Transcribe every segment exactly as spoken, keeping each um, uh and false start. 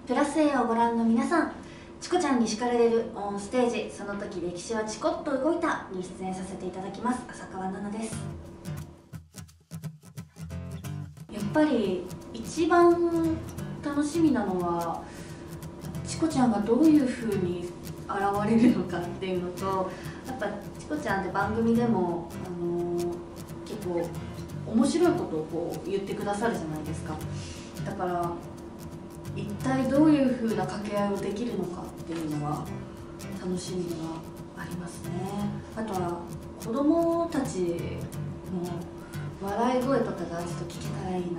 プラス A をご覧の皆さん、チコちゃんに叱られるオンステージ、その時歴史はチコッと動いたに出演させていただきます。浅川奈々です。やっぱり一番楽しみなのはチコちゃんがどういう風に現れるのかっていうのと、やっぱチコちゃんって番組でも、あのー、結構面白いことをこう言ってくださるじゃないですか。だから一体どういう風な掛け合いをできるのかっていうのは楽しみがありますね。あとは子供たちの笑い声とかがちょっと聞けたらいいなって、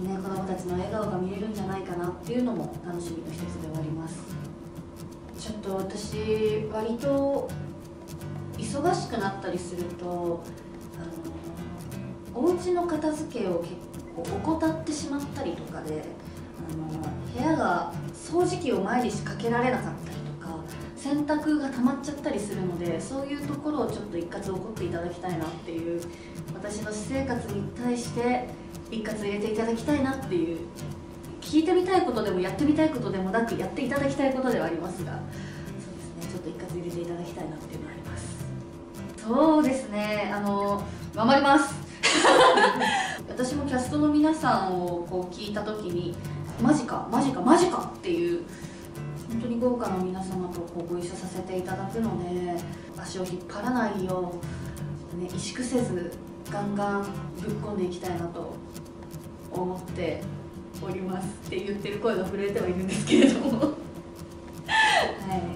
ね、子供たちの笑顔が見れるんじゃないかなっていうのも楽しみの一つではあります。ちょっと私割と忙しくなったりすると、あのお家の片付けを結構怠ってしまったりとかで、あの部屋が掃除機を毎日かけられなかったりとか、洗濯が溜まっちゃったりするので、そういうところをちょっと一括怒っていただきたいなっていう、私の私生活に対して一括入れていただきたいなっていう、聞いてみたいことでもやってみたいことでもなく、やっていただきたいことではありますが、そうですね、ちょっと一括入れていただきたいなっていうのがあります。そうですね、あの頑張ります私もキャストの皆さんをこう聞いた時に、マジかマジかマジかっていう本当に豪華な皆様とこうご一緒させていただくので、足を引っ張らないよう、ね、萎縮せずガンガンぶっ込んでいきたいなと思っておりますって言ってる声が震えてはいるんですけれどもはい、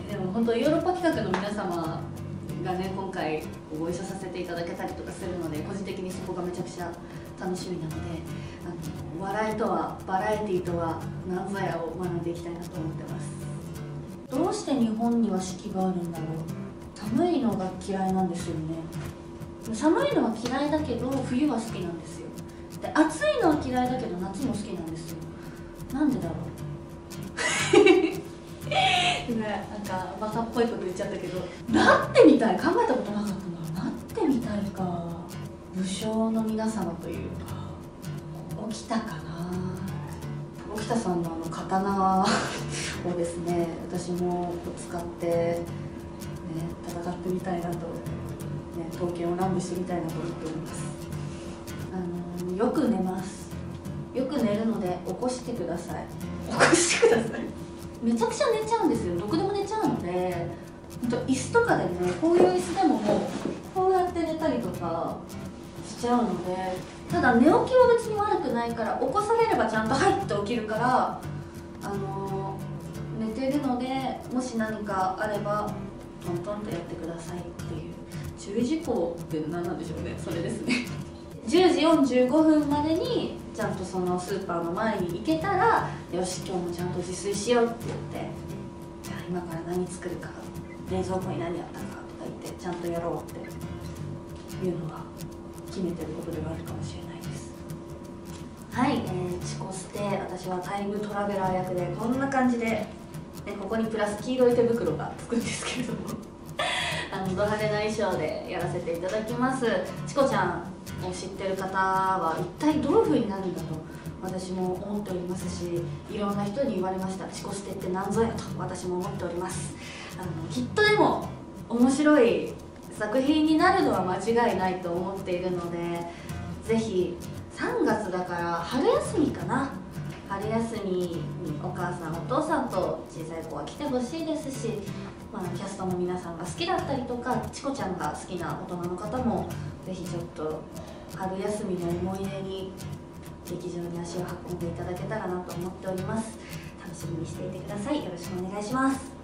でも本当ヨーロッパ企画の皆様がね、今回ご一緒させていただけたりとかするので、個人的にそこがめちゃくちゃ楽しみなので、あの笑いとはバラエティとは何ぞやを学んでいきたいなと思ってます。どうして日本には四季があるんだろう。寒いのが嫌いなんですよね。寒いのは嫌いだけど冬は好きなんですよ。で、暑いのは嫌いだけど夏も好きなんですよ。なんでだろうなんかバカっぽいこと言っちゃったけど、なってみたい、考えたことなかったな。なってみたいか。武将の皆様というか、沖田かな。沖田さんのあの刀をですね、私も使って、ね、戦ってみたいなと、ね、刀剣を乱舞してみたいなと思っております。あのよく寝ます。よく寝るので起こしてください。起こしてください。めちゃくちゃ寝ちゃうんですよ。どこでも寝ちゃうので、ほんと椅子とかでね、こういう椅子でももうこうやって寝たりとかしちゃうので、ただ寝起きは別に悪くないから、起こされればちゃんと「はい」って起きるから、あのー、寝てるので、もし何かあればトントンとやってくださいっていう注意事項って何なんでしょうね。それですねじゅうじよんじゅうごふんまでにちゃんとそのスーパーの前に行けたら、よし今日もちゃんと自炊しようって言って、じゃあ今から何作るか、冷蔵庫に何やったかとか言ってちゃんとやろうっていうのが決めてることではあるかもしれないです。はい、えー、チコステ、私はタイムトラベラー役でこんな感じで、ね、ここにプラス黄色い手袋がつくんですけれどもあのド派手な衣装でやらせていただきます。チコちゃんを知ってる方は一体どういう風になるんだと私も思っておりますし、いろんな人に言われました。チコステって何ぞやと私も思っております。あのきっとでも面白い作品になるのは間違いないと思っているので、ぜひさんがつだから春休みかな、春休みにお母さんお父さんと小さい子は来てほしいですし、まあ、キャストの皆さんが好きだったりとか、チコちゃんが好きな大人の方もぜひちょっと春休みの思い出に劇場に足を運んでいただけたらなと思っております。楽しみにしていてください。よろしくお願いします。